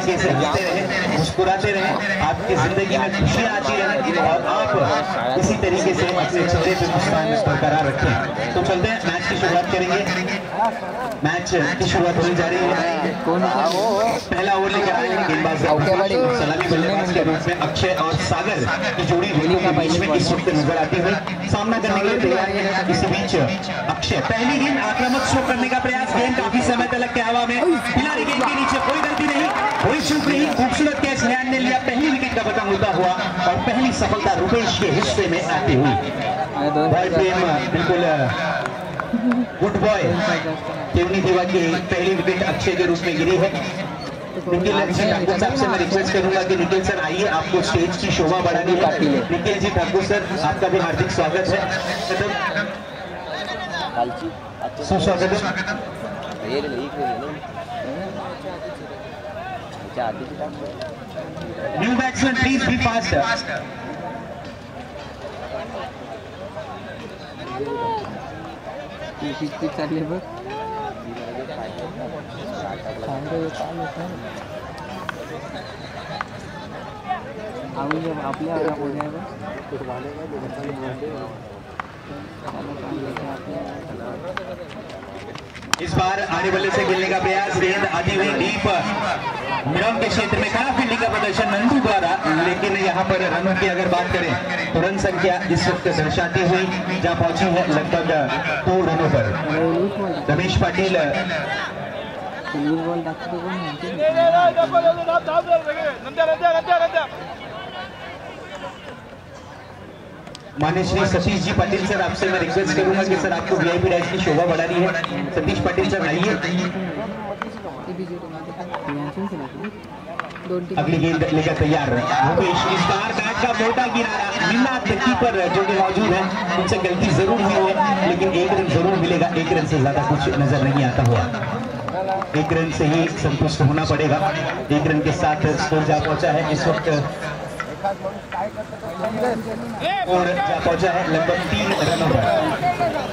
तरीके से हंसते रहे, मुस्कुराते रहे, आपकी जिंदगी में खुशियां आती रहे और आप इसी तरीके से अपने चेहरे पे मुस्कान बरकरार रखें। तो चलते हैं, मैच की शुरुआत करेंगे। मैच की शुरुआत होने जा रही है। पहला ओवर लेकर आए हैं गेंदबाज सलामी बल्लेबाज के रूप में अक्षय और सागर की जोड़ी दोनों के बीच में इस वक्त नजर आती हुई सामना करने के लिए तैयार है। इसी बीच अक्षय पहली गेंद आक्रामक स्ट्रोक करने का प्रयास, गेंद काफी समय तक के हवा में, खिलाड़ी गेंद के नीचे, कोई गलती नहीं, कोई चूक नहीं, खूबसूरत कैच लैंड ने लिया, पहली विकेट का बटन उल्टा हुआ और पहली सफलता रुपेश के हिस्से में आती हुई। बॉल प्रेम बिल्कुल गुड बॉय केवनी दीवा की पहली विकेट अक्षय के रूप में गिरी है। निखिल जी ठाकुर साहब से मैं रिक्वेस्ट करूंगा कि निखिल सर आइए, आपको स्टेज की शोभा बढ़ानी है। निखिल जी ठाकुर सर, आपका भी हार्दिक स्वागत है, सुस्वागत है। New batsman please be fast. चालले बघ आपल्या इस बार आने बल्ले से खेलने का प्रयास, गेंद आती हुई डीप मिडऑन के क्षेत्र में, खराब फील्डिंग का प्रदर्शन नंदू द्वारा, लेकिन यहाँ पर रनों की अगर बात करें तो रन संख्या इस वक्त दर्शाती हुई जहाँ पहुंची है लगभग 2 रनों पर। रमेश पाटिल मान्य श्री सतीश जी पाटिल सर, आपसे मैं रिक्वेस्ट करूंगा कि सर आपको वीआईपी डैश की शोभा बढ़ानी है। सतीश पाटिल सर आइए। अगली गेंद लेकर तैयार रुपेश, इस बार बैट का मोटा किनारा, मिन्नात कीपर जो कि मौजूद है, उनसे गलती जरूर हुई है लेकिन 1 रन जरूर मिलेगा। 1 रन से ज्यादा कुछ नजर नहीं आता हुआ, 1 रन से ही संतुष्ट होना पड़ेगा। 1 रन के साथ स्कोर जा पहुंचा है इस वक्त, और जा पहुंचा है लगभग 3 रनों पर।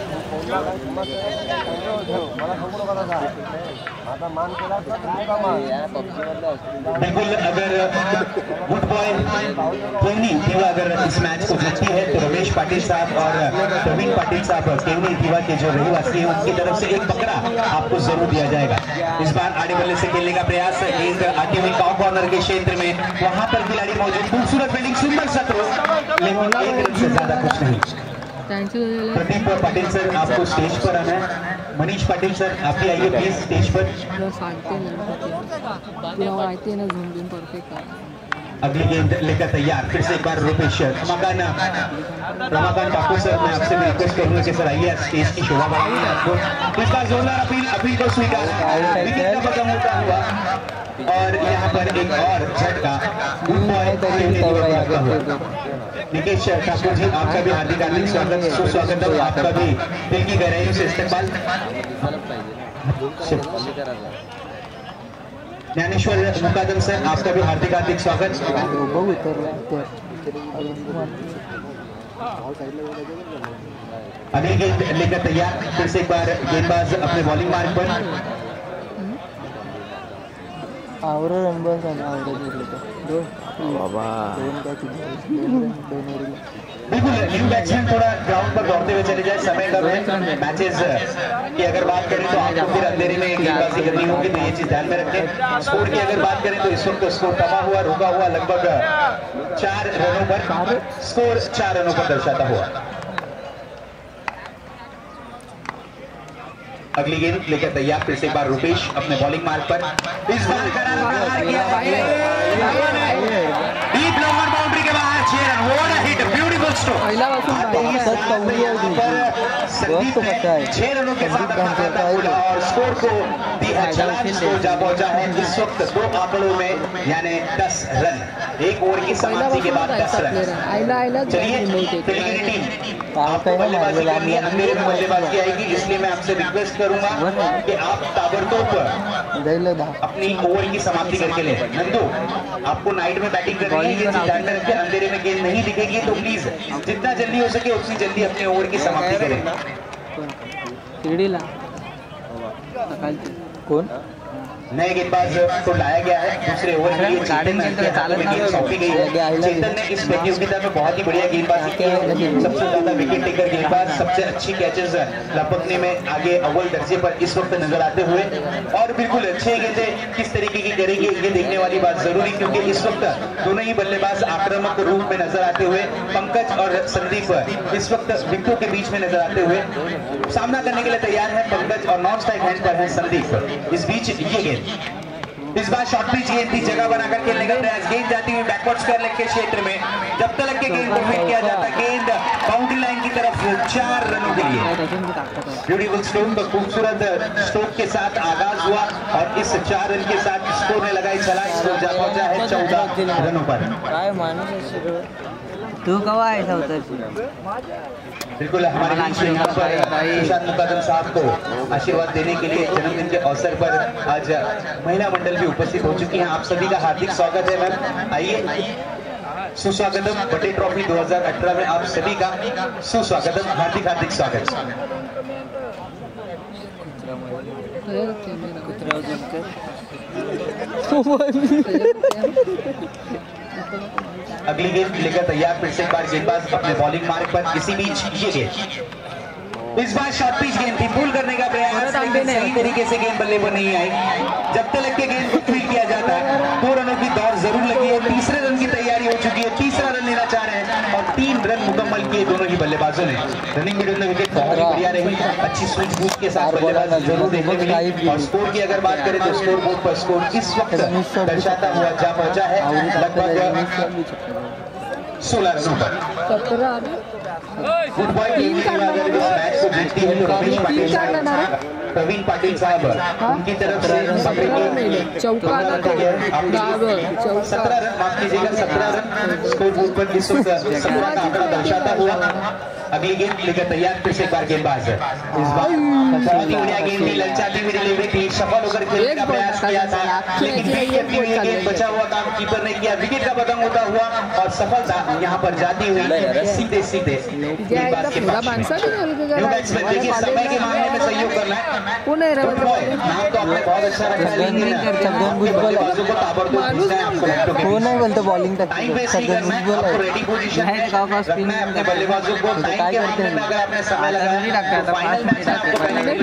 बिल्कुल, अगर गुड बॉय केवनी दीवा अगर इस मैच को जीतती है तो रमेश पाटिल साहब और प्रवीण पाटिल साहब केवनी दीवा के जो रहवासी हैं उनकी तरफ से एक बकरा आपको जरूर दिया जाएगा। इस बार आड़े बल्ले से खेलने का प्रयास, गेंद आती हुई टॉप कॉर्नर के क्षेत्र में, वहां पर खिलाड़ी मौजूद, खूबसूरत फील्डिंग, सुंदर सत्रो, लेकिन 1 रन से ज्यादा कुछ नहीं। प्रदीप पाटिल सर, आपको स्टेज पर आना है। मनीष पाटिल सर, आप भी आइए प्लीज स्टेज पर। अगली गेंद लेकर तैयार, फिर से एक बार रुपेश, रमाकांत ठाकुर सर, मैं आपसे रिक्वेस्ट करूंगा कि सर आइए, स्टेज की शोभा बढ़ाइए। आपको इस बार जोरदार अपील को स्वीकार होता हुआ और यहाँ पर एक और झटका। निकेश ठाकुर जी, आपका भी हार्दिक हार्दिक स्वागत, सुस्वागत है, आपका भी दिल की गहराइयों से इस्तेमाल। ज्ञानेश्वर मुकादम सर, आपका भी हार्दिक हार्दिक स्वागत। अगली गेंद लेकर तैयार, फिर से एक बार गेंदबाज अपने बॉलिंग मार्ग पर। बिल्कुल, न्यू बैट्समैन थोड़ा ग्राउंड पर दौड़ते हुए चले जाए, समय कम है। मैचेस की अगर बात करें तो आपको फिर अंधेरे में गेंदबाजी करनी होगी, तो ये चीज ध्यान में रखें। स्कोर की अगर बात करें तो इस वक्त स्कोर तबाह हुआ, रुका हुआ लगभग 4 रनों पर, स्कोर 4 रनों पर दर्शाता हुआ। अगली गेंद लेकर तैयार, फिर से एक बार रुपेश अपने बॉलिंग मार्ग पर। इस बार डीप लॉन्गर बाउंड्री के बाहर 6 रन, वो हिट, ब्यूटीफुल स्ट्रोक। 6 रनों के साथ और स्कोर को स्कोर जा पहुंचा है इस वक्त 2 आंकड़ों में, यानी 10 रन। 1 ओवर की समाप्ति के बाद 10 रन। चलिए टीम, आपको बल्लेबाजी आएगी, इसलिए मैं आपसे रिक्वेस्ट करूंगा कि आप ताबड़तोड़ अपनी ओवर की समाप्ति करके ले। नंदू, आपको नाइट में बैटिंग करनी है, ये ध्यान में रखें, अंधेरे में गेंद नहीं दिखेगी, तो प्लीज जितना जल्दी हो सके उतनी जल्दी अपने ओवर की समाप्ति करें। कौन नए गेंदबाज को लाया गया है दूसरे ओवर के लिए। चेतन के हाथ में गेंद सौंपी गई है। चेतन ने इस प्रतियोगिता में बहुत ही बढ़िया गेंदबाजी की है। सबसे ज्यादा विकेट टेकर गेंदबाज, सबसे अच्छी कैचेस लपकने में आगे अव्वल दर्जे पर इस वक्त नजर आते हुए। और बिल्कुल 6 गेंदें किस तरीके की करेंगे ये देखने वाली बात जरूरी, क्योंकि इस वक्त दोनों ही बल्लेबाज आक्रामक रूप में नजर आते हुए पंकज और संदीप इस वक्त विकेटों के बीच में नजर आते हुए सामना करने के लिए तैयार है पंकज और नॉन स्ट्राइक हैंड पर है संदीप। इस बीच ये गेंद इस बार शॉर्ट पिच गेंद थी, जगह बनाकर खेलने का प्रयास। गेंद जाती हुई बैकवर्ड स्क्वायर लेग के क्षेत्र में, जब तक के गेंद को फिट किया जाता, गेंद बाउंड्री लाइन की तरफ 4 रनों के लिए। ब्यूटीफुल स्ट्रोक, खूबसूरत स्ट्रोक के साथ आगाज हुआ और इस 4 रन के साथ स्कोर ने लगाई छलांग। स्कोर जा पहुंचा है 14 रनों पर। तू कब आया था उधर? बिल्कुल हमारे बीच में यहाँ पर सुशांत मुकादम साहब को आशीर्वाद देने के लिए जन्मदिन के अवसर पर आज महिला मंडल भी उपस्थित हो चुकी हैं। आप सभी का हार्दिक स्वागत है मैम। आइए सुस्वागतम बटे ट्रॉफी 2018 में आप सभी का सुस्वागतम, हार्दिक हार्दिक स्वागत। अगली गेंद लेकर तैयार फिर से एक बार गेंदबाज अपने बॉलिंग मार्ग पर। इसी बीच ये गेंद इस बार शॉर्ट पिच गेंद थी, पुल करने का प्रयास, लेकिन सही तरीके से गेंद बल्ले पर नहीं आई। जब तक के गेंद को फील्ड किया जाता है 2 रनों की दौड़ जरूर लगी है। तीसरे रन की तैयारी हो चुकी है, तीसरा रन लेना चाह रहे हैं और 3 रन मुकम्मल किए दोनों ही बल्लेबाजों ने। रनिंग मिडिल में विकेट बहुत ही बढ़िया रही, अच्छी सूझबूझ के साथ बल्लेबाज जरूर देखने मिली। और स्कोर की अगर बात करें तो स्कोर बोर्ड पर स्कोर इस वक्त दर्शाता हुआ जा पहुंचा है लगभग 16 रनों पर। गुड बॉय टीम की अगर इस मैच को जीतती है तो प्रवीण पाटिल साहब उनकी तरफ से 17 रन, माफ कीजिएगा 17 रन स्कोर बोर्ड पर इस वक्त 17 का आंकड़ा दर्शाता हुआ। अगली गेंद लेकर तैयार फिर से एक बार गेंदबाज है। इस बार बहुत ही बढ़िया गेंद थी, ललचाती हुई डिलीवरी थी, सफल होकर खेलने का प्रयास किया था, लेकिन गेंद बचा हुआ काम कीपर ने किया, विकेट का पतंग होता हुआ और सफलता यहाँ पर जाती हुई सीधे सीधे गेंदबाज के पास में। देखिए समय के मामले में सहयोग करना है। नाम तो आपने बहुत अच्छा रखा है, लेकिन बल्लेबाजों को ताबड़तोड़ भेजना है आपको। नहीं बोलते बॉलिंग तक टाइम वेस्ट नहीं करना है, आपको रेडी पोजीशन में रखना है अपने बल्लेबाजों को। टाइम के मामले में अगर आपने समय लगाया तो फाइनल मैच आपको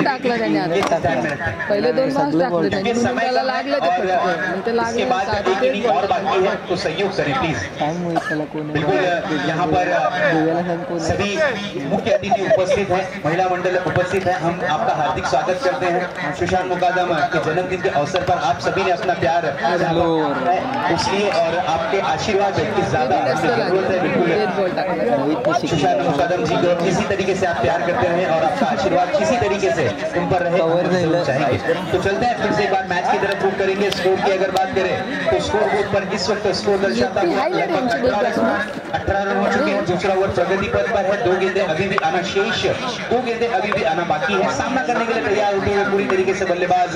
पहले 2 मैच टाकले त्यांनी समय लागले इसके बाद एक इनिंग और बाकी है तो सहयोग करें प्लीज। बिल्कुल यहाँ पर सभी मुख्य अतिथि उपस्थित हैं, महिला मंडल उपस्थित है, हम आपका हार्दिक स्वागत करते हैं। सुशांत मुकादम के जन्मदिन के अवसर पर आप सभी ने अपना प्यार इसलिए और आपके आशीर्वाद की ज्यादा जरूरत है। बिल्कुल सुशांत मुकादम जी को इसी तरीके से आप प्यार करते हैं और आपका आशीर्वाद इसी तरीके से उन पर रहे चाहेंगे। तो चलते हैं फिर से एक बार मैच की तरफ रुख करेंगे। स्कोर की अगर बात करें तो स्कोर बोर्ड पर इस वक्त स्कोर दर्शाता हुआ 18 रन हो चुके हैं। दूसरा ओवर प्रगति पथ पर है, 2 गेंदें अभी भी आना शेष, 2 गेंदें अभी भी आना बाकी है। सामना करने के लिए तैयार होते हुए पूरी तरीके से बल्लेबाज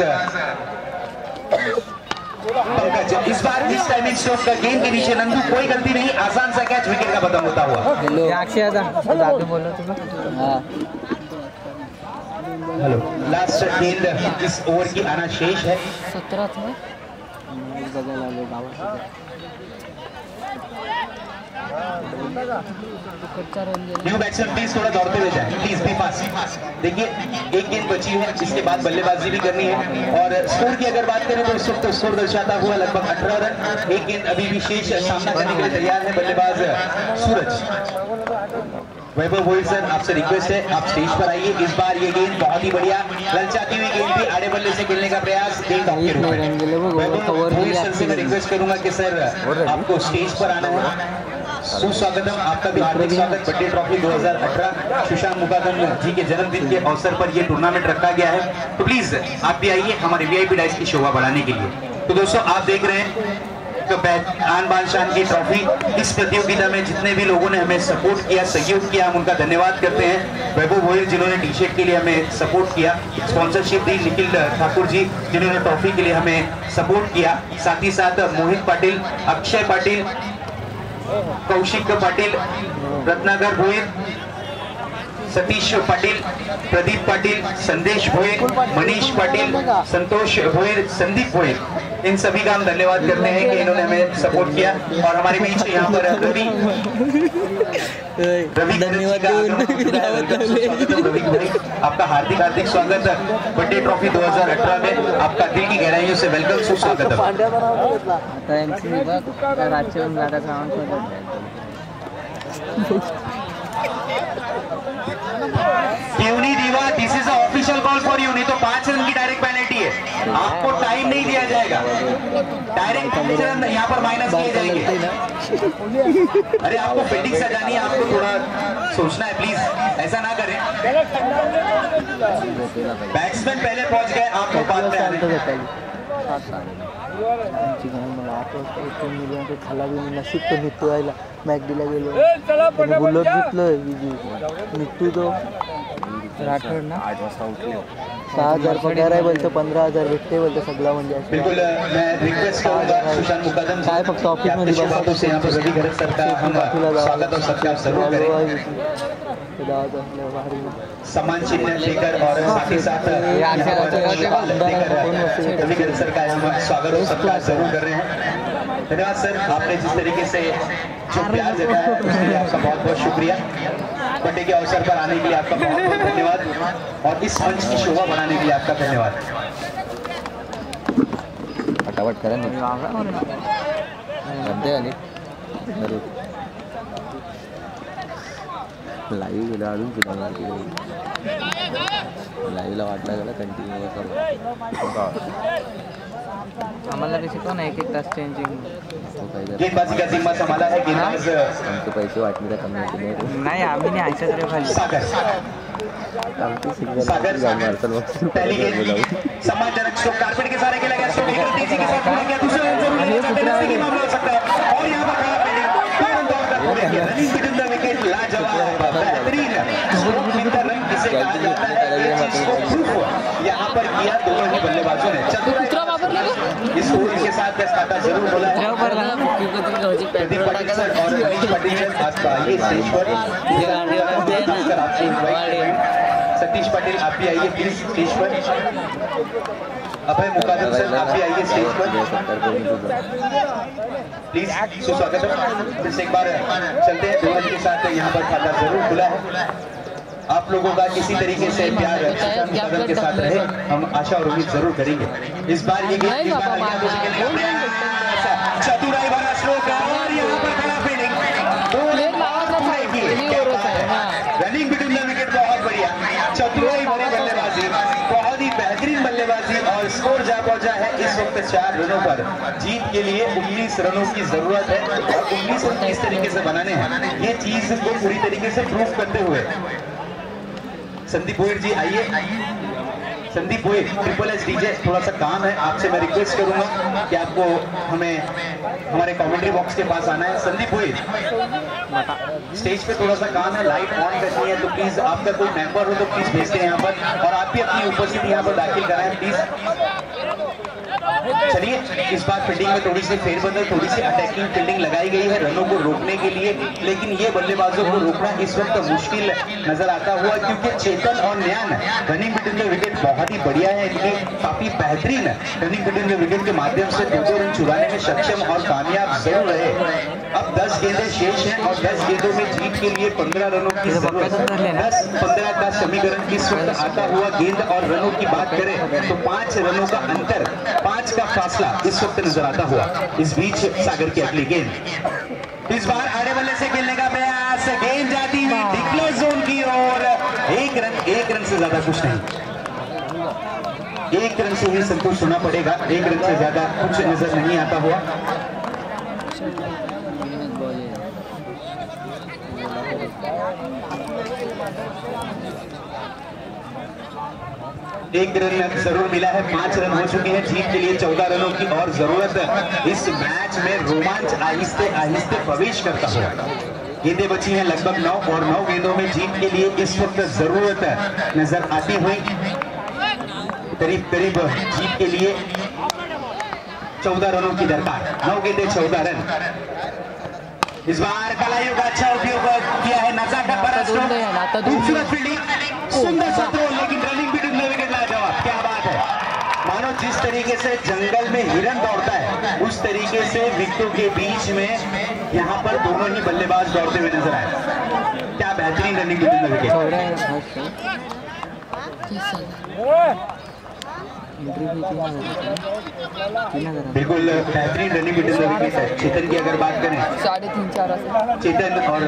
पंकज। इस बार इस टाइमिंग स्ट्रोक का गेंद के नीचे नंदू, कोई गलती नहीं, आसान सा कैच, विकेट का पतंग होता हुआ। हेलो लास्ट गेंद इस ओवर की आना शेष है। 17 था न्यू बैट्समैन प्लीज थोड़ा दौड़ते हुए जाए, प्लीज बी फास्ट। देखिए एक गेंद बची है, इसके बाद बल्लेबाजी भी करनी है। और स्कोर की अगर बात करें तो इस वक्त स्कोर दर्शाता हुआ लगभग 18 रन, एक गेंद अभी भी शेष, सामना करने के लिए तैयार है बल्लेबाज सूरज। वैभव भोईर सर आपसे रिक्वेस्ट है आप स्टेज पर आइए। इस बार ये गेंद बहुत ही बढ़िया ललचाती हुई गेंद भी आड़े बल्ले से खेलने का प्रयास, गेंद ऑफ के रूप में। वैभव भोईर सर से मैं रिक्वेस्ट करूंगा कि सर आपको स्टेज पर आना है। सुस्वागतम, आपका भी हार्दिक स्वागत। बर्थडे ट्रॉफी 2018 सुशांत मुकादम जी के जन्मदिन के अवसर पर यह टूर्नामेंट रखा गया है, तो प्लीज आप भी आइए हमारे वीआईपी डाइस की शोभा बढ़ाने के लिए। तो दोस्तों आप देख रहे हैं आन बान शान की ट्रॉफी। इस प्रतियोगिता में जितने भी लोगों ने हमें सपोर्ट किया, सहयोग किया, हम उनका धन्यवाद करते हैं। वैभव भोईर जिन्होंने टी शर्ट के लिए हमें सपोर्ट किया, स्पॉन्सरशिप दी, निखिल ठाकुर जी जिन्होंने ट्रॉफी के लिए हमें सपोर्ट किया, साथ ही साथ मोहित पाटिल, अक्षय पाटिल, कौशिक पाटिल, रत्नाकर भोईर, सतीश पाटिल, प्रदीप पाटिल, संदेश भोयर, मनीष पाटिल, संतोष भोयर, संदीप भोयर, इन सभी का हम धन्यवाद करते हैं कि इन्होंने हमें सपोर्ट किया। और हमारे बीच यहाँ पर रवि रवि भाई, आपका हार्दिक हार्दिक स्वागत है बर्थडे ट्रॉफी 2018 में, आपका दिल की गहराइयों से वेलकम, सुस्वागत यूनी दीवा, this is official call for you, नहीं तो 5 रन की डायरेक्ट पेनल्टी है, आपको टाइम नहीं दिया जाएगा, डायरेक्ट 5 रन यहाँ पर माइनस किए जाएंगे। अरे आपको फील्डिंग सजानी है, आपको थोड़ा सोचना है, प्लीज ऐसा ना करें। बैट्समैन पहले पहुंच गए, आपको बाद में आने। नशीब तो नित्तू आयला मॅगडीला गेलो बुलेट घेतलं नित्तू तो राठोड ना 8 वाजता उठले, 6,000 पगार आहे बोलतो, 15,000 भेटते बोलतो सगळं म्हणजे। बिल्कुल मैं रिक्वेस्ट करूंगा सुशांत मुकदम काय फक्त ऑफिस मध्ये बातों से यहाँ पर रवि घरत सर का हम स्वागत और सत्कार जरूर करें। सम्मान चिन्ह लेकर और साथ ही साथ रवि घरत सर का हम स्वागत और सत्कार जरूर कर रहे हैं। धन्यवाद सर, आपने जिस तरीके से जो प्यार जताया उसके लिए आपका बहुत बहुत शुक्रिया। बर्थडे के अवसर पर आने के लिए आपका बहुत बहुत धन्यवाद और इस मंच की शोभा बढ़ाने के लिए आपका धन्यवाद। फटाफट करा लाईव्ह गेला, अजून सुद्धा लाईव्हला वाटला गेला कंटिन्यू आम्हाला बी शिकव ना, 1-1 तास चेंजिंग। गेंदबाजी का जिम्मा संभाला है, गेंदबाज आमचे पैसे वाटले का कमी नाही, आम्ही नाही ऐकत रे खाली। सागर पहली गेंद सम्मानजनक स्ट्रोक, कारपेट के सारे खेला गया, स्ट्रोक तेजी के साथ पूरा किया, दूसरा रन जरूर लेना मामला हो सकता है। और यहाँ पर खड़ा fielding running between the wicket, लाजवाब बेहतरीन रन किसे कहा जाता है, ये चीज को प्रूफ यहाँ पर किया दोनों ही बल्लेबाजों ने। इस ओवर के साथ खाता जरूर बोला है प्रदीप पाटिल सर और मनीष पाटिल सर, आपका आइए स्टेज पर। सतीश पाटिल आप भी आइए प्लीज स्टेज पर। अभय मुकादम सर आप भी आइए स्टेज पर प्लीज, सुस्वागत है। फिर से एक बार चलते हैं धन्यवाद के साथ, यहाँ पर खाता जरूर खुला है। आप लोगों का किसी तरीके से प्यार मुकादम के साथ रहे, हम आशा और उम्मीद जरूर करेंगे। इस बार ये गेम चतुराई भरा स्ट्रोक और यहाँ पर खड़ा fielding, running between the wicket, बहुत बढ़िया चतुराई भरी बल्लेबाजी, बहुत ही बेहतरीन बल्लेबाजी और स्कोर जा पहुंचा है इस वक्त 4 रनों पर। जीत के लिए 19 रनों की जरूरत है और 19 रन किस तरीके से बनाने हैं, ये चीज को पूरी तरीके से प्रूव करते हुए संदीप भोयर जी आइए। Sandeep Bhoyar, triple H DJ, थोड़ा सा काम है आपसे, मैं रिक्वेस्ट करूंगा कि आपको हमें हमारे कमेंट्री बॉक्स के पास आना है। संदीप भोयर स्टेज पे थोड़ा सा काम है, लाइट ऑन करनी है, तो प्लीज आपका कोई मेंबर हो तो प्लीज भेज दें यहाँ पर, और आप भी अपनी उपस्थिति यहाँ पर दाखिल कराएं प्लीज। चलिए, इस बार फील्डिंग में थोड़ी सी फेरबदल, थोड़ी सी अटैकिंग फील्डिंग लगाई गई है रनों को रोकने के लिए, लेकिन ये बल्लेबाजों को रोकना इस वक्त मुश्किल नजर आता हुआ, क्योंकि चेतन और न्यान रनिंग बिटवीन द विकेट बहुत ही बढ़िया है, इनकी काफी बेहतरीन रनिंग बिटवीन द विकेट के माध्यम से 2 रन चुराने में सक्षम और कामयाब जरूर रहे। अब 10 गेंदें शेष हैं और 10 गेंदों में जीत के लिए 15 रनों की जरूरत है। 10-15 का समीकरण इस वक्त आता हुआ, गेंद और रनों की बात करें तो 5 रनों का अंतर, 5 का फासला इस वक्त नजर आता हुआ। इस बीच सागर की अगली गेंद, इस बार आड़े बल्ले से खेलने का प्रयास, गेंद जाती हुई डिक्लेयर जोन की ओर, 1 रन से ज्यादा कुछ नहीं, 1 रन से ही संतोष होना पड़ेगा, 1 रन से ज्यादा कुछ नजर नहीं आता हुआ। एक रन जरूर मिला है, 5 रन हो चुके हैं, जीत के लिए 14 रनों की और जरूरत। इस मैच में रोमांच आहिस्ते आहिस्ते प्रवेश करता हुआ, गेंदें बची हैं लगभग 9 और 9 गेंदों में जीत के लिए इस वक्त जरूरत नजर आती हुई, करीब करीब जीत के लिए 14 रनों की दरकार, 9 गेंदें 14 रन। इस बार कलाइयों का अच्छा उपयोग किया है, नजाकत भरा स्ट्रोक, खूबसूरत फील्डिंग, सुंदर सा थ्रो, लेकिन रनिंग भी डूबने विकेट लाजवाब। क्या बात है, मानो जिस तरीके से जंगल में हिरन दौड़ता है उस तरीके से विकेटों के बीच में यहाँ पर दोनों ही बल्लेबाज दौड़ते हुए नजर आए। क्या बेहतरीन रनिंग डूबने विकेट। बिल्कुल बेहतरीन रनिंग बिटवीन द विकेट है। चेतन की अगर बात करें 3.5-4 चेतन और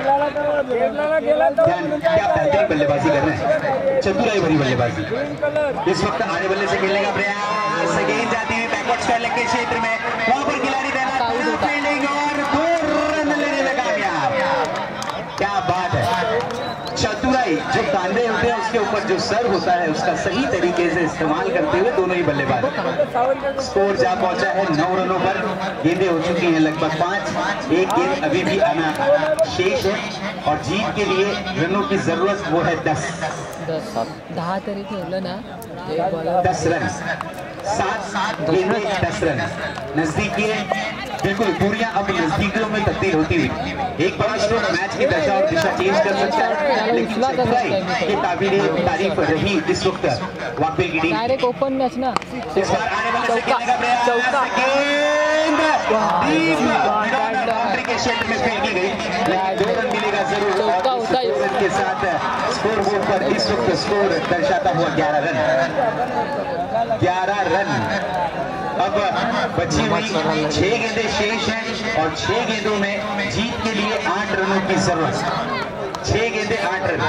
ध्यान क्या बेहतरीन बल्लेबाजी कर रहे हैं, चतुराई भरी बल्लेबाजी। इस वक्त आने बल्ले से खेलने का प्रयास, गेंद जाती हुई बैकवर्ड स्क्वायर लेग के क्षेत्र में, वहां पर खिलाड़ी तैनात, फील्डिंग और 2 रन लेने में कामयाब। क्या बात है, चतुराई, जो कांधे होते हैं उसके ऊपर जो सर होता है उसका सही तरीके से इस्तेमाल करते हुए दोनों ही बल्लेबाज। स्कोर जा पहुंचा है 9 रनों पर, गेंदें हो चुकी हैं लगभग 5, एक गेंद अभी भी आना शेष है और जीत के लिए रनों की जरूरत वो है 10 तरी खेळलं ना 10 रन, 7 गेंदें 10 रन, नजदीकी है बिल्कुल, दूरियां अब नजदीकियों में तब्दील होती हुई। एक बड़ा स्ट्रोक मैच की दशा और दिशा चेंज कर सकता है, लेकिन चतुराई की काबिल तारीफ रही इस वक्त वाकई की टीम। डायरेक्ट ओपन मैच ना, इस बार आने वाले से खेलने का प्रयास, गेंद डीप बाउंड्री के क्षेत्र में फेंकी गई, लेकिन 2 रन मिलेगा जरूर। और इस 2 रन के साथ स्कोर बोर्ड पर इस वक्त स्कोर दर्शाता हुआ 11 रन। 11 रन। अब बची हुई 6 गेंदें शेष हैं और 6 गेंदों में जीत के लिए 8 रनों की जरूरत। 6 गेंदें 8 रन।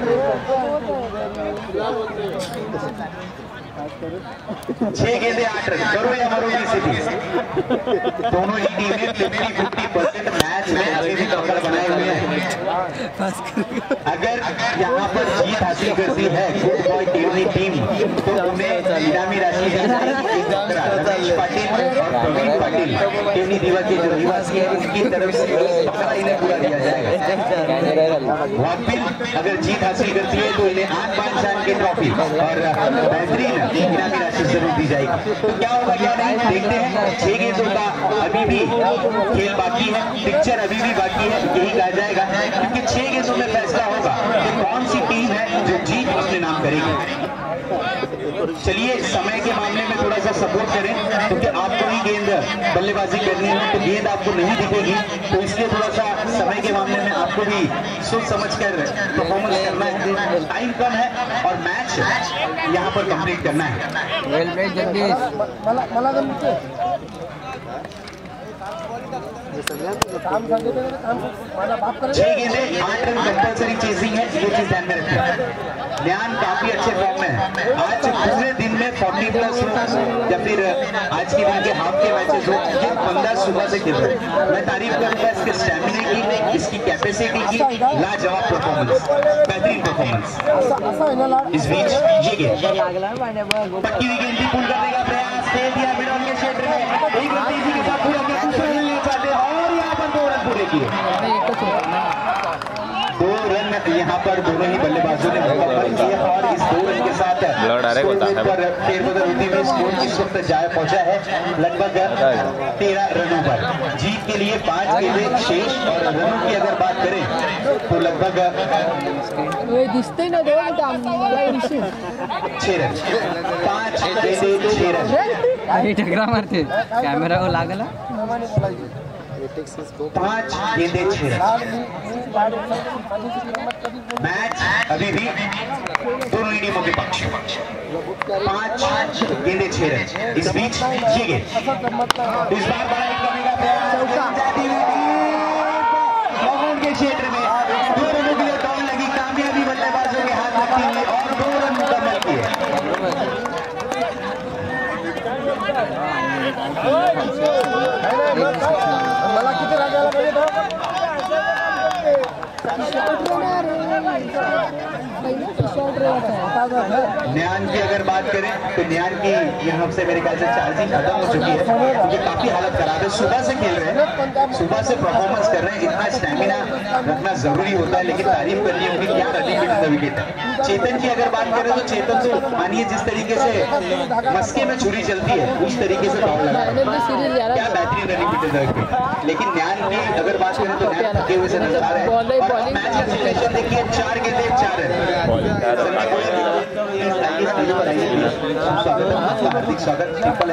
6 गेंदें 8 रन, करो या मरो की स्थिति। दोनों ही टीमें 50-50% मैच में अभी भी कमर बनाए हुए हैं। अगर यहाँ पर जीत हासिल करती है गुड बॉय टीम तो उन्हें इनामी राशि रमेश पाटिल और प्रवीण पाटिल टेमनी दीवा के जो निवासी है उनकी तरफ से बकरा इन्हें पूरा दिया जाएगा। वाकई अगर जीत हासिल करती है तो इन्हें 8 बादशाह की ट्रॉफी और बेहतरीन इनामी राशि जरूर दी जाएगी। तो क्या होगा क्या नहीं देखते हैं। 6 गेंदों का अभी भी खेल बाकी है, पिक्चर अभी भी बाकी है, यही कहा जाएगा क्योंकि 6 गेंदों में फैसला होगा कि कौन सी टीम है जो जीत अपने नाम करेगी। चलिए समय के मामले में थोड़ा सा सपोर्ट करें क्योंकि आपको ही गेंद बल्लेबाजी करनी है तो गेंद आपको नहीं दिखेगी, तो इसलिए थोड़ा सा समय के मामले में आपको भी सोच समझ कर परफॉर्मेंस करना है। टाइम कम है और मैच यहाँ पर कंप्लीट करना है। Well played Jagdish. 6 गेंदें 8 रन कंपल्सरी चेजिंग है, ये चीज ध्यान में रखें। ध्यान काफी अच्छे फॉर्म में है, आज पूरे दिन में 40+ हो या फिर आज के दिन के हाफ के मैचेस हो, ये बंदा सुबह से खेल रहे हैं। मैं तारीफ करूंगा इसके स्टैमिना की, इसकी कैपेसिटी की, लाजवाब परफॉर्मेंस, बेहतरीन परफॉर्मेंस। इस बीच ये गेंद पक्की हुई गेंद भी पुल करने का प्रयास दे दिया मिड ऑन के क्षेत्र में, एक रन तेजी के साथ पूरा किया, दूसरा रन ले पाते और यहाँ पर 2 रन पूरे किए। 2 रन यहाँ पर दोनों ही बल्लेबाजों ने मुकम्मल किए और इस 2 रन के साथ पर फेरबदल होती हुई स्कोर इस वक्त जाए पहुंचा है लगभग 13 रनों पर। जीत के लिए 5 गेंदें शेष और रनों की अगर बात करें तो लगभग 6 रन, 5 गेंदें 6 रन। टकरा मारते कैमरा को लागला 5 गेंदें 6 रन। मैच अभी भी दोनों ही टीमों के पक्ष। 5 गेंदें 6 रन। इस बीच ये गेंद इस बार बड़ा हिट करने का प्रयास के क्षेत्र में 2 रनों के लिए दौड़ लगी, कामयाबी बल्लेबाजों के हाथ लगती हुई और 2 रन मुकम्मल किए। न्यान की अगर बात करें तो न्यान की यहाँ से मेरे ख्याल से चार्जिंग खत्म हो चुकी है क्योंकि काफी हालत खराब है। सुबह से खेल रहे हैं, सुबह से परफॉर्मेंस कर रहे हैं, इतना स्टैमिना रखना जरूरी होता है, लेकिन तारीफ करनी होगी क्या रनिंग बिटवीन द विकेट है। चेतन की अगर बात करें तो चेतन तो मानिए जिस तरीके से मस्के में छुरी चलती है उस तरीके से दौड़ लगा, क्या बेहतरीन रनिंग लेकिन न्यान की अगर बात करें तो न्यान थके हुए से नजर आ रहे हैं। और मैच का सिचुएशन देखिए, 4 गेंदें 4 रन। हार्दिक स्वागत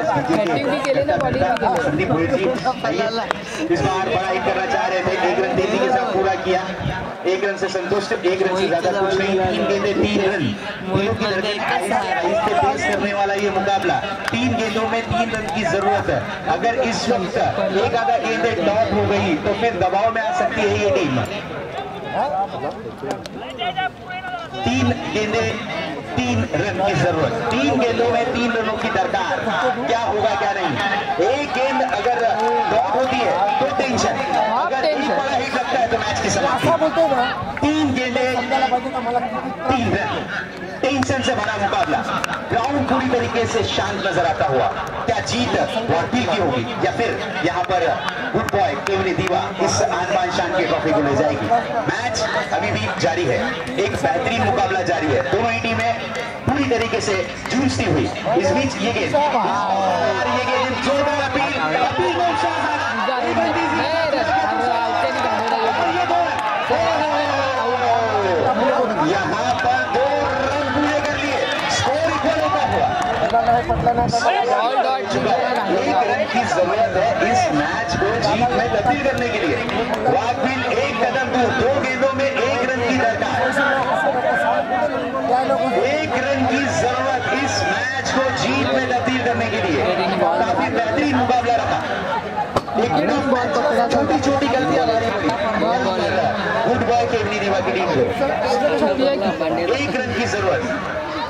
संदीप गोयल जी। इस बार बड़ा हिट करना चाह रहे थे, 1 रन तेजी के साथ पूरा किया। 1 रन से संतुष्ट, 1 रन से ज्यादा कुछ नहीं। 3 गेंदें 3 रन, पेश करने वाला ये मुकाबला। 3 गेंदों में 3 रन की जरूरत है। अगर इस वक्त एक आधा गेंदें टॉप हो गई तो फिर दबाव में आ सकती है ये टीम। 3 गेंदें 3 रन की जरूरत, 3 गेंदों में 3 रनों की दरकार। क्या होगा क्या नहीं। एक गेंद अगर ड्रॉप होती है तो टेंशन, अगर एक बड़ा हिट लगता है तो मैच की समाप्ति। 3 गेंदें 3 रन, टेंशन से भरा मुकाबला। ग्राउंड पूरी तरीके से शांत नजर आता हुआ। क्या जीत वकील की होगी या फिर यहाँ पर गुड बॉय केवनी दीवा इस आन शान की ट्रॉफी को ले जाएगी। मैच अभी भी जारी है, एक बेहतरीन मुकाबला जारी है। दोनों ही टीमें पूरी तरीके से जूझती हुई। इस बीच ये गेंद जोरदार अपील यहाँ पर 2 रन पूरे कर लिए, स्कोर इक्वल होता हुआ। 1 रन की जरूरत है इस मैच को जीत में तब्दील करने के लिए। वाकबिल 1 कदम दूर, 2 गेंदों में 1 रन की दरकार। 1 रन की जरूरत इस मैच को जीत में तब्दील करने के लिए। काफी बेहतरीन मुकाबला रहा। छोटी छोटी गलतियां भारी पड़ी। गुड बॉय केवनी दीवा की टीम को 1 रन की जरूरत।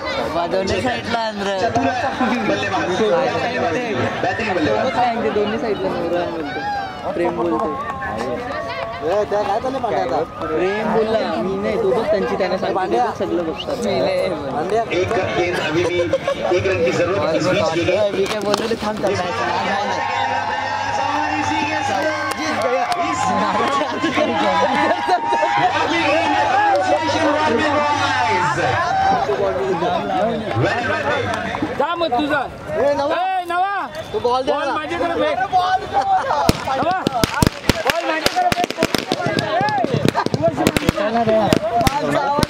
चतुर बल्लेबाज, बेहतरीन बल्लेबाज। दोन्ही साईडला बोलतो प्रेम बोलतो प्रेम बोलला मी नाही, तो बघ त्यांची त्याने सगळं बघतात। एक गेंद अभी भी 1 रन की जरूरत। इस बीच की गई मी काय बोललो ते थांब जा मग तुझा नवा तू बॉल दे माझ्याकडे फेक, नवा बॉल माझ्याकडे फेक.